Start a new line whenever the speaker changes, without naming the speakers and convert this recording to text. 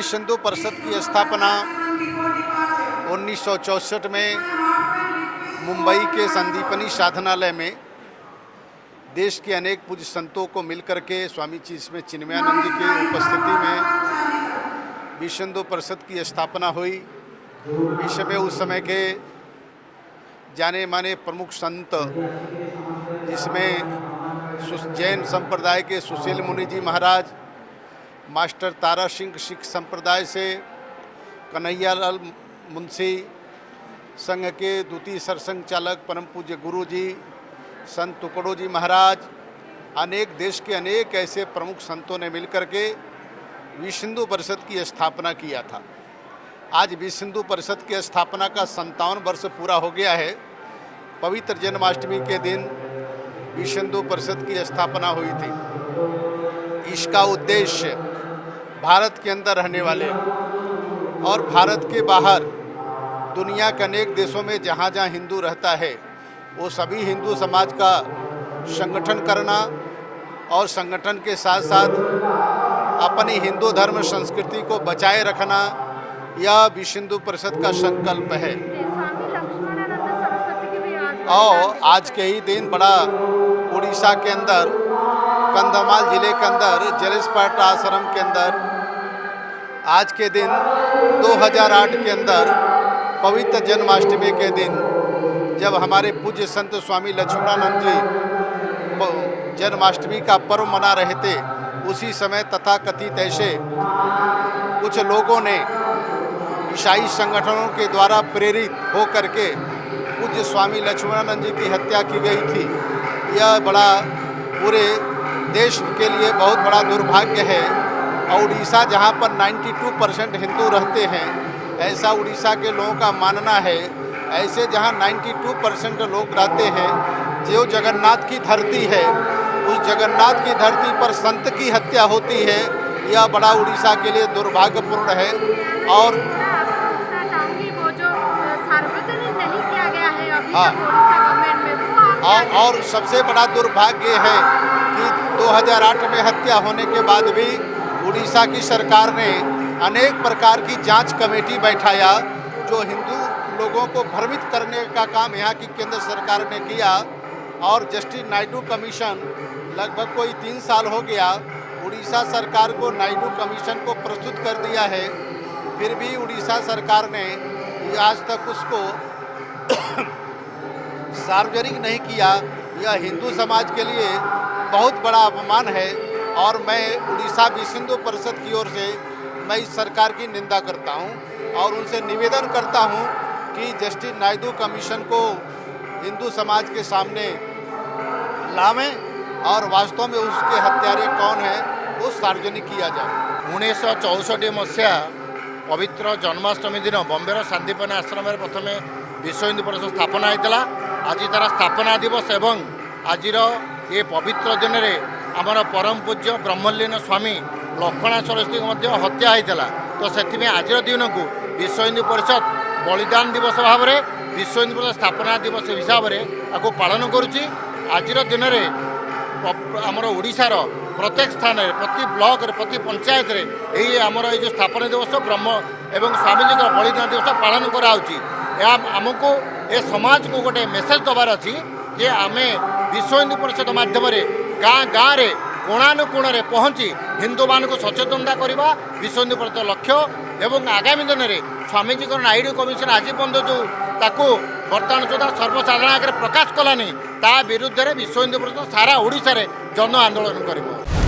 विश्व हिंदू परिषद की स्थापना 1964 में मुंबई के संदीपनी साधनालय में देश के अनेक पूज्य संतों को मिलकर के स्वामी जी इसमें चिन्मयानंद जी की उपस्थिति में विश्व हिंदू परिषद की स्थापना हुई। विश्व में उस समय के जाने माने प्रमुख संत जिसमें जैन संप्रदाय के सुशील मुनि जी महाराज, मास्टर तारा सिंह सिख संप्रदाय से कन्हैयालाल मुंशी, संघ के द्वितीय सरसंघ चालक परम पूज्य गुरु जी, संत टुकड़ो जी महाराज, अनेक देश के अनेक ऐसे प्रमुख संतों ने मिलकर के विश्व हिंदू परिषद की स्थापना किया था। आज विश्व हिंदू परिषद की स्थापना का 57 वर्ष पूरा हो गया है। पवित्र जन्माष्टमी के दिन विश्व हिंदू परिषद की स्थापना हुई थी। इसका उद्देश्य भारत के अंदर रहने वाले और भारत के बाहर दुनिया के अनेक देशों में जहाँ जहाँ हिंदू रहता है वो सभी हिंदू समाज का संगठन करना और संगठन के साथ साथ अपनी हिंदू धर्म संस्कृति को बचाए रखना, यह विश्व हिंदू परिषद का संकल्प है। और आज के ही दिन बड़ा उड़ीसा के अंदर कंधमाल जिले के अंदर जलेसपाट आश्रम के अंदर आज के दिन 2008 के अंदर पवित्र जन्माष्टमी के दिन जब हमारे पूज्य संत स्वामी लक्ष्मणानंद जी जन्माष्टमी का पर्व मना रहे थे, उसी समय तथाकथित ऐसे कुछ लोगों ने ईसाई संगठनों के द्वारा प्रेरित हो करके पूज्य स्वामी लक्ष्मणानंद जी की हत्या की गई थी। यह बड़ा पूरे देश के लिए बहुत बड़ा दुर्भाग्य है। और उड़ीसा जहाँ पर 92% हिंदू रहते हैं, ऐसा उड़ीसा के लोगों का मानना है, ऐसे जहाँ 92% लोग रहते हैं, जो जगन्नाथ की धरती है, उस जगन्नाथ की धरती पर संत की हत्या होती है, यह बड़ा उड़ीसा के लिए दुर्भाग्यपूर्ण है। और
सार्वजनिक नहीं किया गया है अभी
हाँ,
तक उड़ीसा गवर्नमेंट में
और सबसे बड़ा दुर्भाग्य है कि 2008 में हत्या होने के बाद भी उड़ीसा की सरकार ने अनेक प्रकार की जांच कमेटी बैठाया, जो हिंदू लोगों को भ्रमित करने का काम यहाँ की केंद्र सरकार ने किया। और जस्टिस नायडू कमीशन लगभग कोई 3 साल हो गया उड़ीसा सरकार को नायडू कमीशन को प्रस्तुत कर दिया है, फिर भी उड़ीसा सरकार ने आज तक उसको सार्वजनिक नहीं किया। यह हिंदू समाज के लिए बहुत बड़ा अपमान है। और मैं उड़ीसा विश्व हिंदू परिषद की ओर से मैं इस सरकार की निंदा करता हूं और उनसे निवेदन करता हूं कि जस्टिस नायडू कमीशन को हिंदू समाज के सामने लावें और वास्तव में उसके हत्यारे कौन है वो सार्वजनिक किया जाए।
1964 मसीहा पवित्र जन्माष्टमी दिन बॉम्बे संदीपनी आश्रम में प्रथम विश्व हिंदू परिषद स्थापना होता। आज तार स्थापना दिवस एवं आज ये पवित्र दिन में आमर परम पूज्य ब्रह्मलीन स्वामी लक्ष्मणेश्वर की हत्या होता। तो से आज दिन को विश्व हिंदू परिषद बलिदान दिवस भाव में विश्व हिंदू परिषद स्थापना दिवस हिसाब से आपको पालन करुच्ची। आज दिन में आमर ओडिशार प्रत्येक स्थान में प्रति ब्लॉक प्रति पंचायत में आमर ये स्थापना दिवस ब्रह्म एवं स्वामीजी का बलिदान दिवस पालन कराऊँगी। आमको ए समाज को गोटे मेसेज दबार अच्छी जे आम विश्व हिंदू परिषद माध्यम गाँ गाँव में कोणानुकोण में पहुँची हिंदू मान को सचेतनता करवा विश्व हिंदू परिषद लक्ष्य। एवं आगामी दिन में स्वामीजी नायडू कमिशन आज पर्यटन जो ताकू बर्तमान सुधा सर्वसाधारण आगे प्रकाश कलानी ता विरुद्ध में विश्व हिंदू परिषद सारा ओडिशा जन आंदोलन कर।